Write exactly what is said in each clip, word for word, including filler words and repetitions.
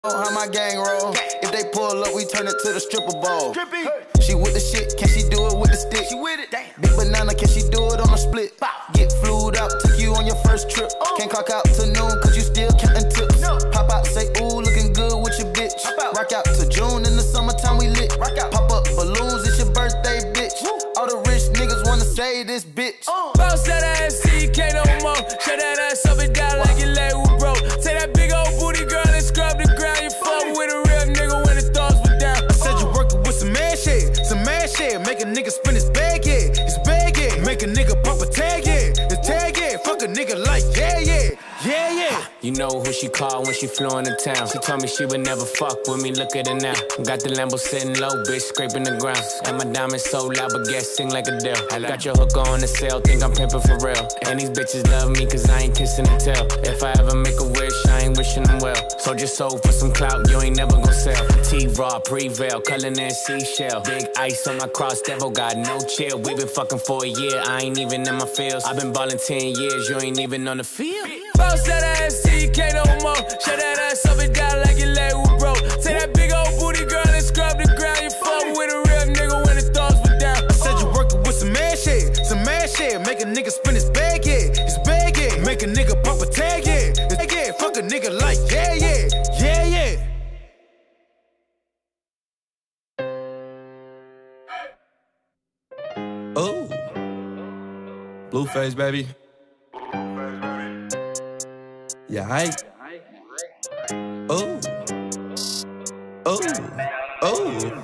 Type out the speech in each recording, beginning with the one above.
How my gang roll. If they pull up, we turn it to the stripper bowl. She with the shit, can she do it with the stick? She with it. Big banana, can she do it on a split? Get flued out, took you on your first trip. Can't clock out to noon, cause you still counting tips. Pop out, say ooh, looking good with your bitch. Rock out to June, in the summertime we lit. Pop up balloons, it's your birthday, bitch. All the rich niggas wanna say this bitch. Bounce that ass, see you can't no more. Shut that ass up and down like your leg was broke. Take that big old booty girl and scrub the ground. You fuck with a real nigga when the thoughts were down. I said you working with some mad shit, some mad shit. Make a nigga spin his bag, yeah, his bag, yeah. Make a nigga pop a tag, yeah, his tag, yeah. Fuck a nigga like, yeah, yeah, yeah, yeah. You know who she called when she flew into town. She told me she would never fuck with me, look at her now. Got the Lambo sitting low, bitch, scraping the ground. And my diamonds so loud, but gas sing like a deal. I got your hook on the sale, think I'm pimping for real. And these bitches love me cause I ain't kissing and tell. If I ever make a wish, I ain't wishing them well. So just sold for some clout, you ain't never gon' sell. T-Raw, Prevail, Cullinan seashell. Big ice on my cross, devil got no chill. We been fucking for a year, I ain't even in my feels. I been ballin' ten years, you ain't even on the field. Bounce that ass, see you can't no more. Shut that ass up and down like your leg was broke. Take that big old booty girl and scrub the ground. You fuck with a real nigga when the thoughts were down. I said you working with some mad shit, some mad shit. Make a nigga spin his bag, yeah, his bag, yeah. Make a nigga pop a tag, yeah, his tag, yeah. Fuck a nigga like, yeah, yeah, yeah, yeah. Oh, Blueface, baby. Yeah, hi. Oh, oh, oh,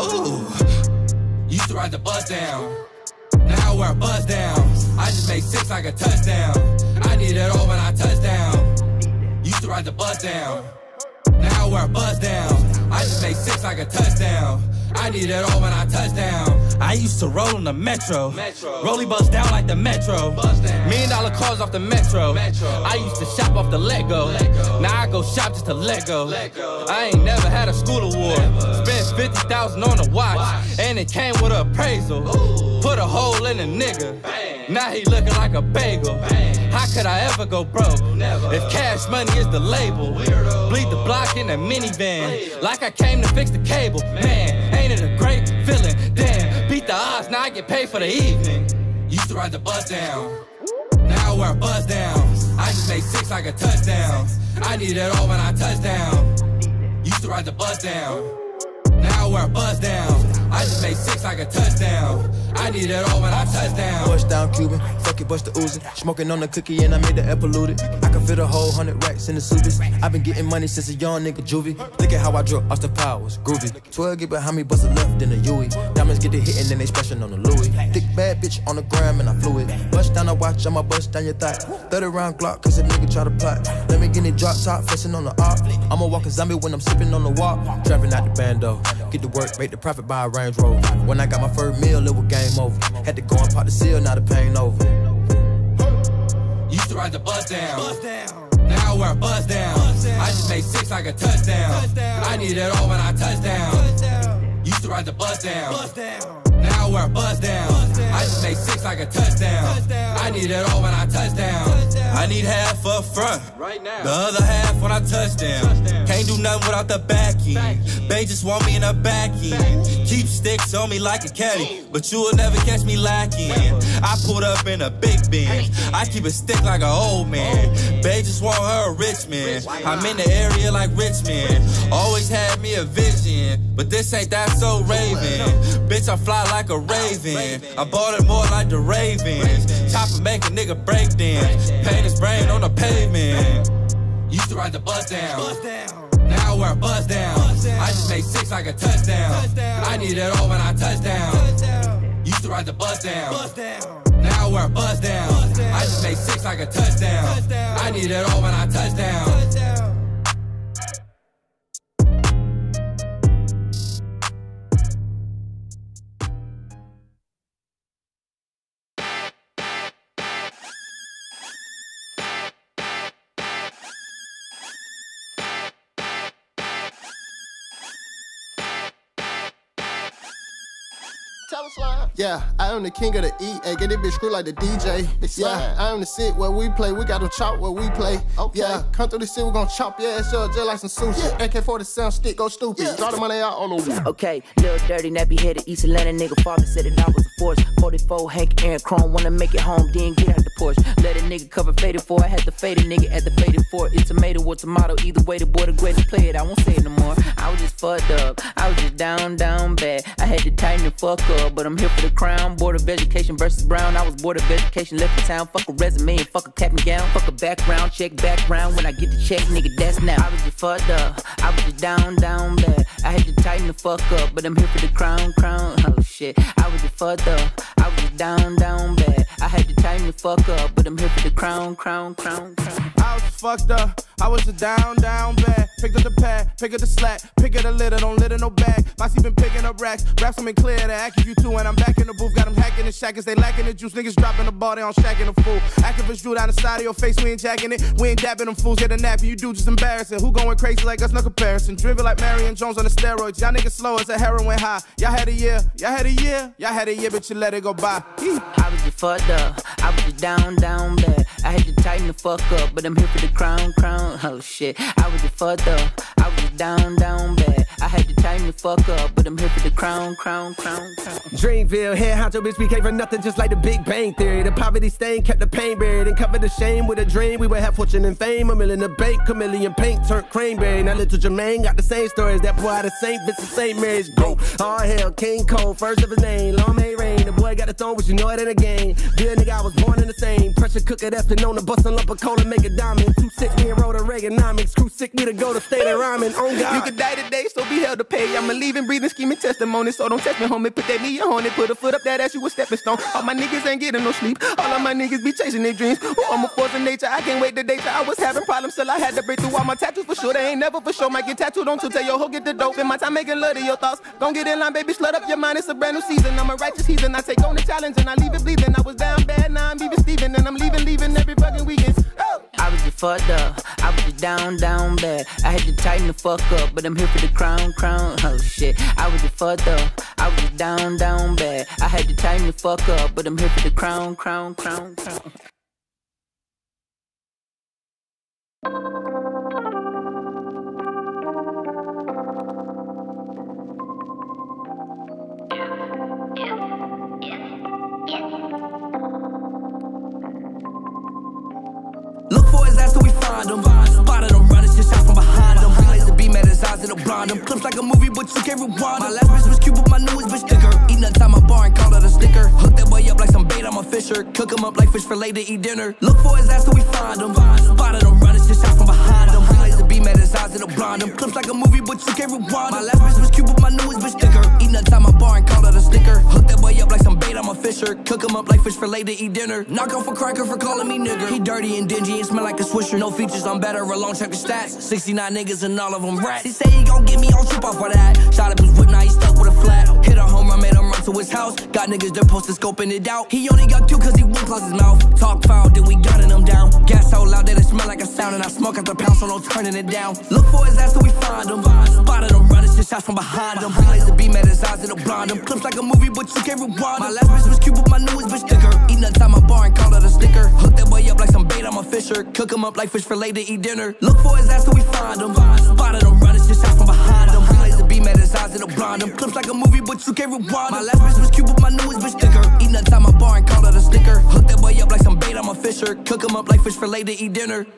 oh. Used to ride the bus down, now I wear a buzz down. I just made six like a touchdown. I need it all when I touch down. Used to ride the bus down, now I wear a buzz down. I just made six like a touchdown. I need it all when I touch down. I used to roll on the metro, Metro. Rollie bust down like the metro, Bust down. million dollar cars off the metro. Metro. I used to shop off the Lego. Lego. Now I go shop just to Lego. Lego. I ain't never had a school award. Never. Spent fifty thousand on a watch, Watch. and it came with an appraisal. Ooh. Put a hole in a nigga. Bang. Now he looking like a bagel. Bang. How could I ever go broke? Never. If cash money is the label, Weirdo. bleed the block in a minivan, Later. like I came to fix the cable. Man, ain't it a great feeling? Damn, beat the odds, now I get paid for the evening. Used to ride the bus down, now I wear a buzz down. I just made six like a touchdown. I need it all when I touch down. Used to ride the bus down, now I wear a buzz down. I just made six like a touchdown. I need it all when I touch down. Bust down Cuban, fuck it, bust the oozing. Smoking on the cookie and I made the air polluted. I can fit a whole hundred racks in the Subies. I've been getting money since a young nigga juvie. Look at how I drop Austin Powers, groovy. twelve get behind me, bust a left in a Huey. Diamonds get the hit and then they splashing on the Louis. Thick bad bitch on the gram and I flew it. Bust down a watch, I'ma bust down your thigh. thirty round Glock, cause a nigga try to plot. Let me get it drop top, facing on the op. I'ma walk a zombie when I'm sipping on the walk. Trapping out the bando, get to work, make the profit by a Range Rover. When I got my first meal, it was game over. Had to go and pop the seal, now the pain over. Used to ride the bus down, now I wear a buzz down. I just made six like a touchdown. I need it all when I touch down. Used to ride the bus down, now I wear a buzz down. I just made six like a touchdown. I need it all when I touch down. I need half up front, Right now. the other half when I touch down. Can't do nothing without the back end. They just want me in the back end. Keep sticks on me like a caddy, but you will never catch me lacking. I pulled up in a big Benz. I keep a stick like an old man. They just want her a rich man. I'm in the area like Richmond. Always had me a vision, but this ain't that so Raven. Bitch, I fly like a raven. I bought it more like the Ravens. Chopper make a nigga break dance. Paint his brain on the pavement. Used to ride the bus down, now I wear a buzz down. I just made six like a touchdown. I need it all when I touch down. Used to ride the bus down, now I wear a buzz down. I just made six like a touchdown. I need it all when I touch down. Tell us, Slime. Yeah, I am the king of the E. Hey, get this bitch screw like the D J. Yeah, I am the sit where we play. We got them chop where we play. Okay. Yeah, come through the city, we gon' chop your ass up just like some sushi. Yeah. A K forty-seven stick, go stupid. Yeah. Draw the money out on the wall. Okay, little dirty, nappy headed East Atlanta nigga. Father said that I was a force. forty-four Hank Aaron Chrome, wanna make it home, then get out the Porsche. Let a nigga cover faded for. I had to fade a nigga at the faded for. It's tomato or tomato. Either way, the boy the greatest play it. I won't say it no more. I was just fucked up. I was just down, down bad. I had to tighten the fuck up, but I'm here for the crown. Board of Education versus Brown. I was board of education, left the town. Fuck a resume and fuck a cap and gown. Fuck a background, check background. When I get the check, nigga, that's now. I was just fucked up. I was just down, down bad. I had to tighten the fuck up, but I'm here for the crown, crown. Oh shit. I was just fucked up. I was just down, down bad. I had to tighten the fuck up, but I'm here for the crown, crown, crown, crown. I was just fucked up. I was just down, down bad. Pick up the pad, pick up the slack, pick up the litter, don't litter no bag. Bossy been picking up racks, raps them in clear to act you two, and I'm back in the booth. Got them hacking the shackers, they lacking the juice. Niggas dropping the ball, they on shacking the fool. Activists drew down the side of your face, we ain't jacking it. We ain't dapping them fools, get a nap, you do just embarrassing. Who going crazy like us, no comparison. Driven like Marion Jones on the steroids. Y'all niggas slow as a heroin high. Y'all had a year, y'all had a year, y'all had a year, but you let it go by. I was just fucked up, I was just down, down bad. I had to tighten the fuck up, but I'm here for the crown, crown. Oh shit, I was just fucked up, I was just down, down bad. I had to tighten the fuck up, but I'm here for the crown, crown, crown, crown. Dreamville, head honcho bitch, we came for nothing just like the Big Bang Theory. The poverty stain kept the pain buried and covered the shame with a dream. We would have fortune and fame, a million in the bank, chameleon paint turned cranberry. Now little Jermaine got the same story as that boy out of Saint Vincent, Saint Mary's. Go, all hell, King Cole, first of his name, long may rain. The boy got the throne, but you know it ain't a game. Good nigga, I was born in the same. Pressure cooker that's been known to bust a lump of coal and make a diamond. Two six me and wrote a Reaganomics. Crew sick me to go to state of rhyming. On God. You could die today, so be held to pay. I'm a leaving, breathing, scheming testimony. So don't test me, homie. Put that knee on it. Put a foot up that ass, you a stepping stone. All my niggas ain't getting no sleep. All of my niggas be chasing their dreams. Oh, I'm a force of nature. I can't wait the day till I was having problems till I had to break through all my tattoos for sure. They ain't never for sure. Might get tattooed on to tell your hoe get the dope. In my time making love to your thoughts. Don't get in line, baby. Slut up your mind. It's a brand new season. I'm a righteous heathen. I take on the challenge and I leave it bleeding. I was down bad, now I'm even Steven. And I'm leaving, leaving every fucking weekend. Oh. I was just fucked up, I was just down, down bad. I had to tighten the fuck up, but I'm here for the crown, crown. Oh shit, I was just fucked up, I was just down, down bad. I had to tighten the fuck up, but I'm here for the crown, crown, crown, crown. Look for his ass till we find him. Spotted him running, shit shot from behind him. Relays the beam at his eyes, it'll blind him. Clips like a movie, but you can't rewind him. My last bitch was cute, but my newest bitch thicker. Eating inside my bar and called it a sticker. Hook that boy up like some bait, I'm a fisher. Cook him up like fish for later, eat dinner. Look for his ass till we find him. Spotted him running, shit shot from behind him. Relays the beam at his eyes, it'll blind him. Clips like a movie, but you can't rewind him. My last bitch was cute, but my newest bitch thicker. Eating inside my bar and called it a sticker. Hook that boy up like some bait, I'm a fisher. Cook him up like fish for later, eat dinner. Knock off a cracker for calling me nigger. He dirty and dingy and smell like a swisher. No features, I'm better, alone check the stats. sixty-nine niggas and all of them rats. He say he gon' get me on trip off for that. Shot up his whip, now he stuck with a flat. Hit a home run, made him run to his house. Got niggas that posted scoping it out. He only got cute cause he wouldn't close his mouth. Talk foul, then we gunning him down. Gas so loud that it smell like a sound. And I smoke out the pound, so no turning it down. Look for his ass till we find him. Spotted him running, shit shots from behind him. Relays the beam at his eyes, it'll blind him. Clips like a movie, but you can't rewind him. My last bitch was cute, but my newest bitch thicker. Eating inside my bar and called it a sticker. Hook that boy up like some bait, I'm a fisher. Cook him up like fish for later, eat dinner. Look for his ass till we find him. Spotted him running, shit shots from behind him. Relays the beam at his eyes, it'll blind him. Clips like a movie, but you can't rewind him. My last bitch was cute, but my newest bitch thicker. Eating inside my bar and called it a sticker. Hook that boy up like some bait, I'm a fisher. Cook him up like fish for later, eat dinner.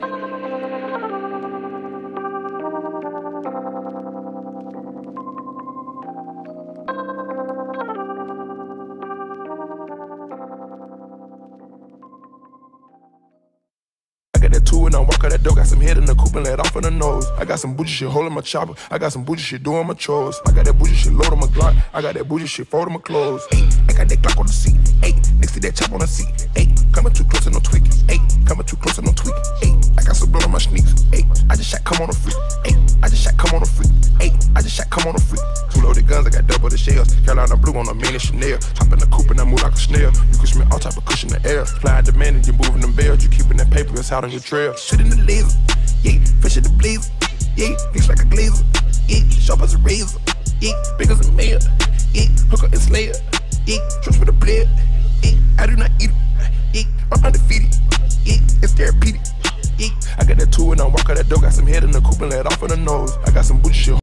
I got that two and I walk out that door, got some head in the coupe and let off in the nose. I got some bougie shit holding my chopper, I got some bougie shit doing my chores. I got that bougie shit load on my Glock, I got that bougie shit folding my clothes. Ay, I got that Glock on the seat, ay, next to that chop on the seat. Ay, coming too close and no tweaking, ay, coming too close and no tweaking. Ay, I got some blood on my sneaks, ay, I just shot come on a freak, ay, I just shot come on a freak, ay, I just shot come on a freak. Two loaded guns, I got double the shells. Carolina blue on a mini Chanel. Hop in the coupe and I move like a snail. You can smell all type of cushion in the air. Fly out the man and you moving them bells. You keeping that paper, it's out on your trail. Shit in the laser, yeah, fish in the blazer, yeah, mix like a glazer, yeah, sharp as a razor, yeah, big as a mayor, yeah, hooker and slayer, Yeah, trips for the bled. Yeah, I do not eat it. Yeah, I'm undefeated. Yeah, it's therapeutic. Yeah, I got that tool and I walk out that door. Got some head in the coupe and let off in the nose. I got some bougie shit